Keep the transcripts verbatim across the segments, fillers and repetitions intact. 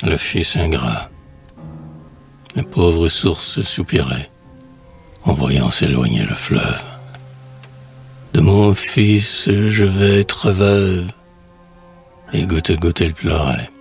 Le fils ingrat. La pauvre source soupirait en voyant s'éloigner le fleuve. De mon fils, je vais être veuve. Et goutte à goutte, elle pleurait.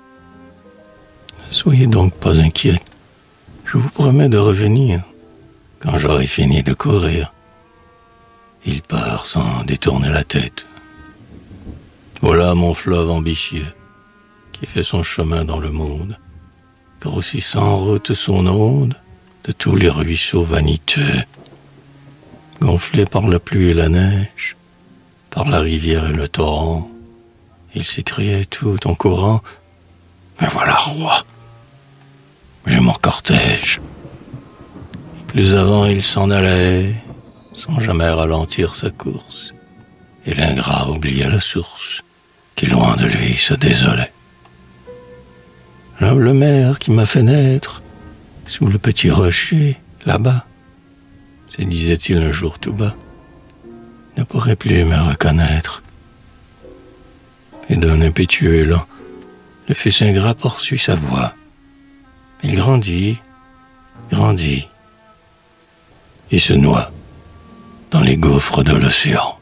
Soyez donc pas inquiète. Je vous promets de revenir quand j'aurai fini de courir. Il part sans détourner la tête. Voilà mon fleuve ambitieux qui fait son chemin dans le monde, grossissant en route son onde de tous les ruisseaux vaniteux, gonflé par la pluie et la neige, par la rivière et le torrent. Il s'écriait tout en courant: « Mais voilà, roi, j'ai mon cortège. » Et plus avant il s'en allait, sans jamais ralentir sa course, et l'ingrat oubliait la source, qui loin de lui se désolait. L'humble mère qui m'a fait naître, sous le petit rocher, là-bas, se disait-il un jour tout bas, ne pourrait plus me reconnaître. Et d'un impétueux élan, le fils ingrat poursuit sa voie. Il grandit, grandit, et se noie dans les gouffres de l'océan.